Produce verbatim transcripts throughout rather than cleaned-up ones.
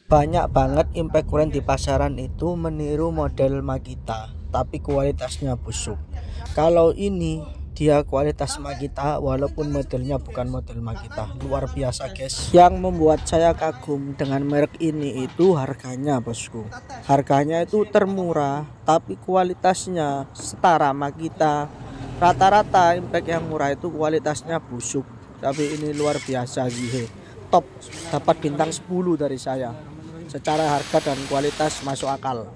Banyak banget impact keren di pasaran itu meniru model Makita, tapi kualitasnya busuk. Kalau ini dia kualitas Makita walaupun modelnya bukan model Makita. Luar biasa guys. Yang membuat saya kagum dengan merek ini itu harganya bosku. Harganya itu termurah tapi kualitasnya setara Makita. Rata-rata impact yang murah itu kualitasnya busuk, tapi ini luar biasa gitu. Top, dapat bintang sepuluh dari saya. Secara harga dan kualitas masuk akal.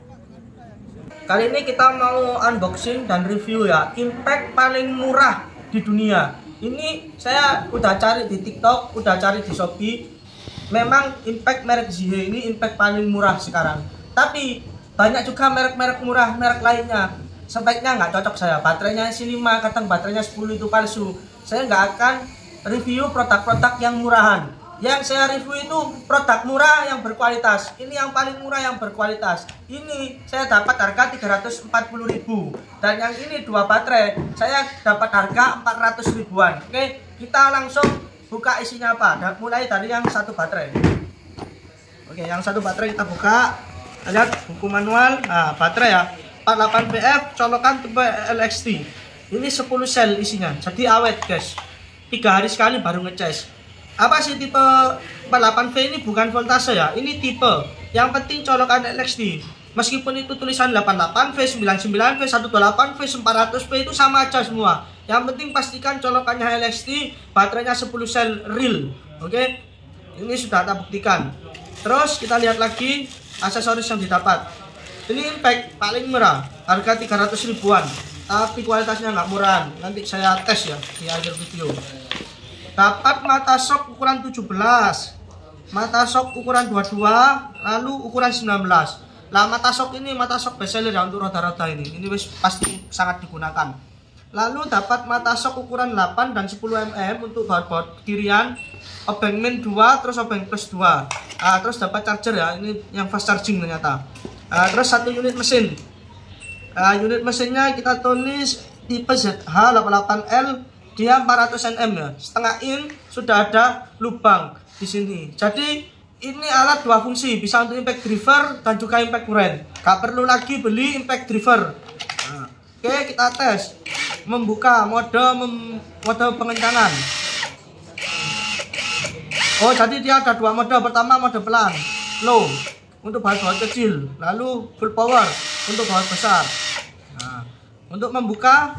Kali ini kita mau unboxing dan review ya impact paling murah di dunia. Ini saya udah cari di TikTok, udah cari di Shopee. Memang impact merek Zihe ini impact paling murah sekarang. Tapi banyak juga merek-merek murah, merek lainnya. Speknya nggak cocok saya. Baterainya isi lima, kadang baterainya sepuluh itu palsu. Saya nggak akan review produk-produk yang murahan. Yang saya review itu produk murah yang berkualitas. Ini yang paling murah yang berkualitas. Ini saya dapat harga tiga ratus empat puluh ribu. Dan yang ini dua baterai saya dapat harga empat ratus ribuan. Oke, kita langsung buka isinya apa. Dan mulai dari yang satu baterai. Oke, yang satu baterai kita buka. Lihat buku manual. Nah, baterai ya empat puluh delapan V F colokan tipe L X T. Ini sepuluh sel isinya. Jadi awet guys. Tiga hari sekali baru ngecas. Apa sih tipe empat puluh delapan V ini? Bukan voltase ya, ini tipe. Yang penting colokan L X T. Meskipun itu tulisan delapan puluh delapan V, sembilan puluh sembilan V, seratus dua puluh delapan V, empat ratus V itu sama aja semua. Yang penting pastikan colokannya L X T, baterainya sepuluh sel real. Oke. Ini sudah kita buktikan. Terus kita lihat lagi aksesoris yang didapat. Ini impact paling murah, harga tiga ratus ribuan. Tapi kualitasnya nggak murah. Nanti saya tes ya di akhir video. Dapat mata shock ukuran tujuh belas, mata shock ukuran dua puluh dua, lalu ukuran sembilan belas. Lah mata shock ini mata shock bestseller ya untuk roda-roda ini. Ini wis pasti sangat digunakan. Lalu dapat mata shock ukuran delapan dan sepuluh milimeter untuk baut-baut kirian, obeng min dua, terus obeng plus dua. Nah, terus dapat charger ya, ini yang fast charging ternyata. Nah, terus satu unit mesin. Nah, unit mesinnya kita tulis tipe Z H delapan puluh delapan L. Dia empat ratus nm ya, setengah in sudah ada lubang di sini. Jadi ini alat dua fungsi, bisa untuk impact driver dan juga impact keren. Gak perlu lagi beli impact driver. Nah, oke, kita tes. Membuka mode mem, mode pengencangan. Oh, jadi dia ada dua mode. Pertama mode pelan, low untuk baut-baut kecil, lalu full power untuk baut besar. Nah, untuk membuka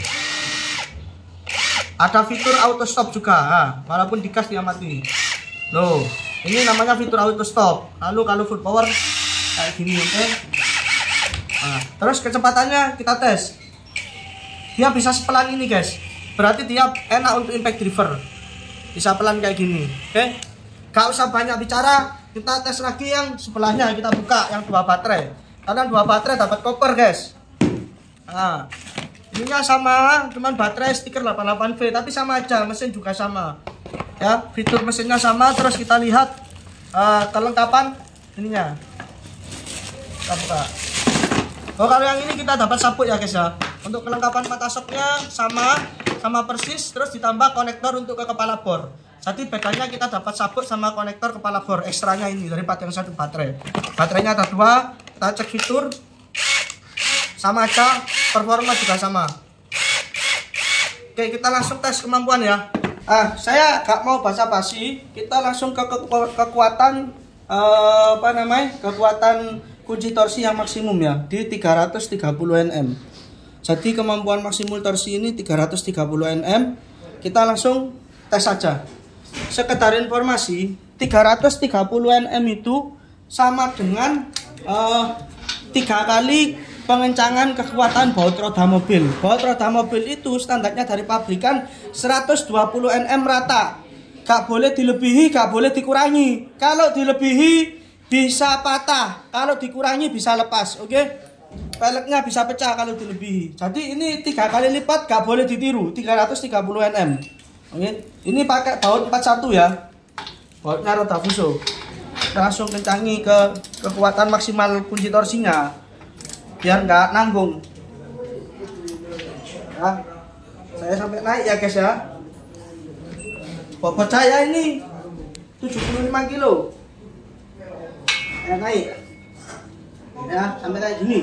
ada fitur auto stop juga, ha, walaupun digas dia mati. Loh, ini namanya fitur auto stop. Lalu kalau full power kayak gini, oke? Okay? Nah, terus kecepatannya kita tes. Dia bisa sepelan ini guys. Berarti dia enak untuk impact driver. Bisa pelan kayak gini, oke? Okay? Gak usah banyak bicara. Kita tes lagi yang sebelahnya. Kita buka yang dua baterai. Karena dua baterai dapat koper guys. Nah, ininya sama, cuman baterai stiker delapan puluh delapan V, tapi sama aja, mesin juga sama. Ya, fitur mesinnya sama. Terus kita lihat uh, kelengkapan ininya. Kita buka. Oh, kalau yang ini kita dapat sabuk ya guys ya. Untuk kelengkapan mata shocknya sama, sama persis. Terus ditambah konektor untuk ke kepala bor. Jadi bedanya kita dapat sabuk sama konektor kepala bor ekstranya ini daripada yang satu baterai. Baterainya ada dua. Kita cek fitur. Sama aja, performa juga sama. Oke, kita langsung tes kemampuan ya. Ah, saya gak mau basa-basi. Kita langsung ke, ke kekuatan eh, apa namanya? Kekuatan kunci torsi yang maksimum ya di tiga ratus tiga puluh nm. Jadi kemampuan maksimum torsi ini tiga ratus tiga puluh nm. Kita langsung tes saja. Sekedar informasi, tiga ratus tiga puluh nm itu sama dengan eh, tiga kali pengencangan kekuatan baut roda mobil. Baut roda mobil itu standarnya dari pabrikan seratus dua puluh nm rata. Gak boleh dilebihi, gak boleh dikurangi. Kalau dilebihi bisa patah, kalau dikurangi bisa lepas. Oke, okay? Peleknya bisa pecah kalau dilebihi. Jadi ini tiga kali lipat, gak boleh ditiru. tiga ratus tiga puluh nm. Oke, okay? Ini pakai baut empat puluh satu ya. Bautnya roda fuso. Kita langsung kencangi ke kekuatan maksimal kunci torsinya biar nggak nanggung. Nah, saya sampai naik ya guys ya. Bobot saya ini tujuh puluh lima kilo. ya naik ya sampai kayak gini.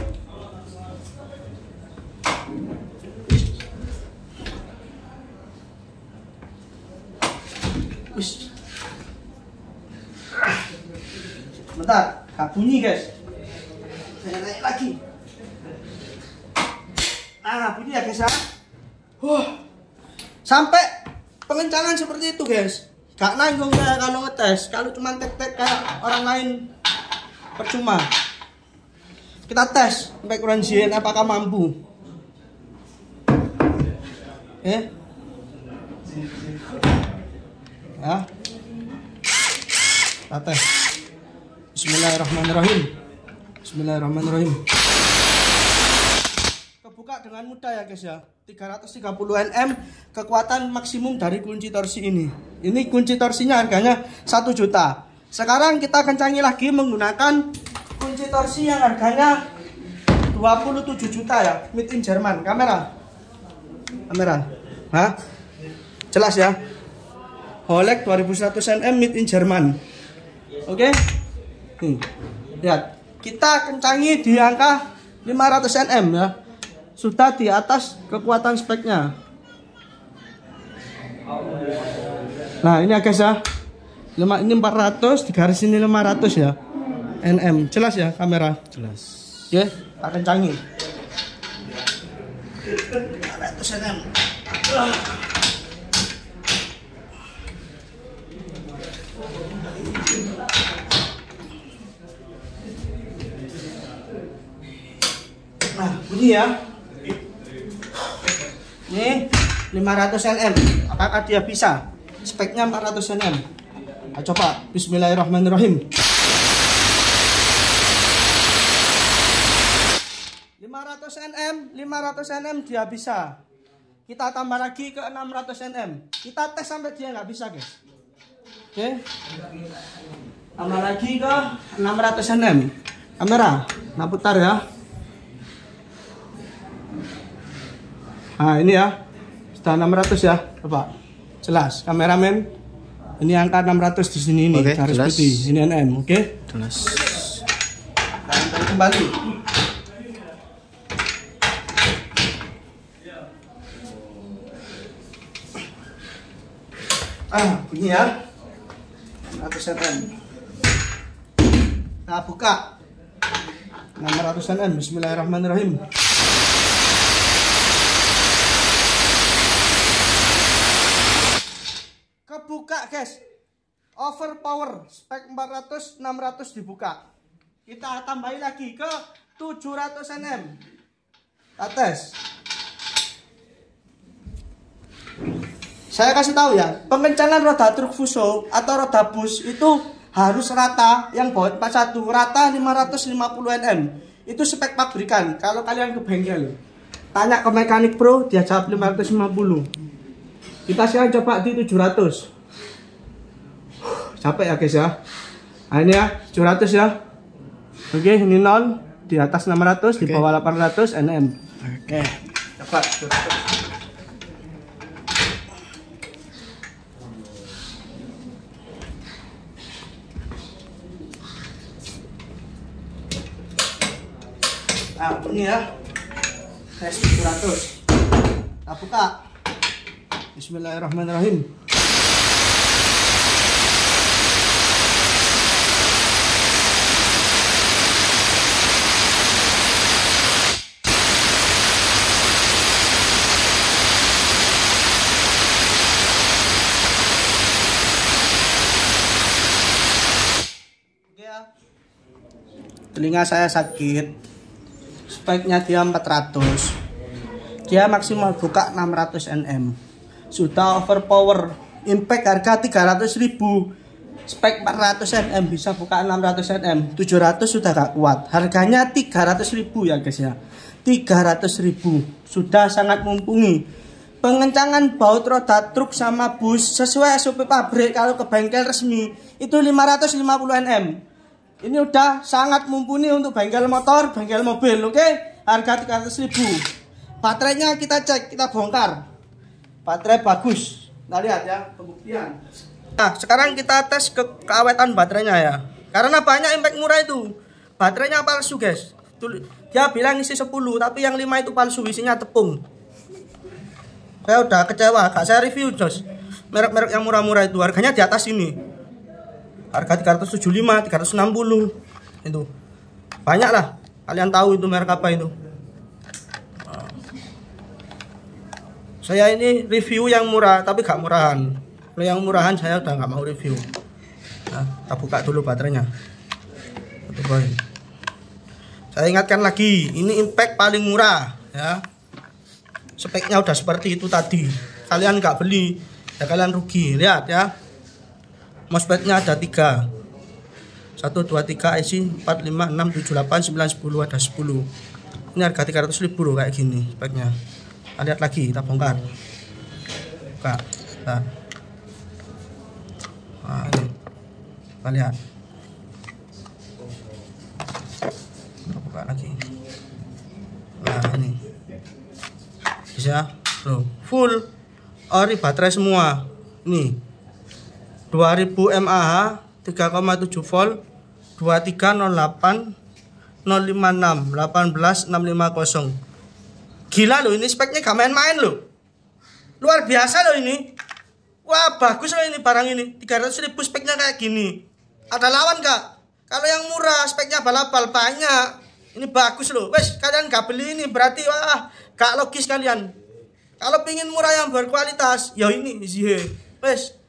Wis. Bentar, gak bunyi guys. Saya naik lagi. Ah, bunyi ya guys ya. Huh. Sampai pengencangan seperti itu guys. Gak nanggung saya kalau ngetes. Kalau cuma tek-tek kayak orang lain percuma. Kita tes sampai kurang zin apakah mampu. Eh. Ya. Kita tes. Bismillahirrahmanirrahim. Bismillahirrahmanirrahim. Kebuka dengan mudah ya guys ya. tiga ratus tiga puluh newton kekuatan maksimum dari kunci torsi ini. Ini kunci torsinya harganya satu juta. Sekarang kita kencangi lagi menggunakan kunci torsi yang harganya dua puluh tujuh juta ya, made in Jerman. Kamera. Kamera. Hah? Jelas ya? Holek dua ribu seratus newton made in Jerman. Oke? Nih. Lihat. Kita kencangi di angka lima ratus newton ya. Sudah di atas kekuatan speknya. Nah ini ya guys ya, lima, ini empat ratus, di garis ini lima ratus ya nm. Jelas ya kamera? Jelas. Oke, kita kencangi lima ratus nm. Nah bunyi ya. Ini lima ratus nm. Apakah dia bisa? Speknya empat ratus nm. Nah, coba. Bismillahirrahmanirrahim. lima ratus nm, lima ratus nm dia bisa. Kita tambah lagi ke enam ratus nm. Kita tes sampai dia nggak bisa guys. Oke. Tambah lagi ke enam ratus nm. Kamera, nah putar ya. Nah ini ya, sudah enam ratus ya, coba jelas kameramen. Ini angka enam ratus di sini ini, oke, garis jelas. putih, ini nm, oke? Jelas. Kita kembali. Ah, bunyi ya, enam ratus nm. Kita buka enam ratus nm. Bismillahirrahmanirrahim. Kebuka guys, overpower, spek empat ratus, enam ratus dibuka. Kita tambahin lagi ke tujuh ratus nm. Kita tes. Saya kasih tahu ya, pengencangan roda truk Fuso atau roda bus itu harus rata, yang baut empat puluh satu rata lima ratus lima puluh nm. Itu spek pabrikan. Kalau kalian ke bengkel, tanya ke mekanik pro, dia jawab lima ratus lima puluh. Kita sekarang coba di tujuh ratus. Capek ya guys ya. Nah ini ya tujuh ratus ya. Oke, ini nol, di atas enam ratus, di bawah delapan ratus nm. Oke, coba tujuh ratus. Nah ini ya, tes tujuh ratus. Kita buka. Bismillahirrahmanirrahim. Telinga saya sakit. Speknya dia empat ratus. Dia maksimal buka enam ratus nm. Sudah overpower. Impact harga tiga ratus ribu. Spek empat ratus nm bisa buka enam ratus nm. tujuh ratus sudah gak kuat. Harganya tiga ratus ribu ya guys ya. tiga ratus ribu. Sudah sangat mumpuni. Pengencangan baut roda truk sama bus sesuai S O P pabrik kalau ke bengkel resmi itu lima ratus lima puluh nm. Ini udah sangat mumpuni untuk bengkel motor, bengkel mobil, oke? Okay? Harga tiga ratus ribu. Baterainya kita cek, kita bongkar. Baterai bagus. Nah lihat ya, pembuktian. Nah sekarang kita tes ke keawetan baterainya ya. Karena banyak impact murah itu. Baterainya palsu, guys. Dia bilang isi sepuluh, tapi yang lima itu palsu, isinya tepung. Saya udah kecewa, gak saya review, Jos. Merek-merek yang murah-murah itu harganya di atas ini. Harga tiga ratus tujuh puluh lima, tiga ratus enam puluh. Itu. Banyak lah. Kalian tahu itu merek apa itu. Saya ini review yang murah, tapi gak murahan. Kalau yang murahan saya udah gak mau review. Nah, kita buka dulu baterainya. Saya ingatkan lagi, ini impact paling murah ya. Speknya udah seperti itu tadi. Kalian nggak beli, ya kalian rugi. Lihat ya. MOSFET-nya ada tiga. satu, dua, tiga, I C empat, lima, enam, tujuh, delapan, sembilan, sepuluh, ada sepuluh. Ini harga tiga ratus ribu loh kayak gini speknya. Kita lihat lagi, kita bongkar. Buka. Nah, nah ini. Kita lihat. Buka lagi. Nah ini bisa loh, full ori baterai semua. Nih dua ribu mAh, tiga koma tujuh volt, dua tiga nol delapan nol lima enam delapan belas enam lima nol. Gila loh, ini speknya gak main-main loh. Luar biasa loh ini. Wah bagus loh ini barang ini. Tiga ratus ribu speknya kayak gini. Ada lawan gak? Kalau yang murah speknya balapal banyak. Ini bagus loh. Wes kalian gak beli ini berarti wah gak logis kalian. Kalau pingin murah yang berkualitas, ya ini sih. Wes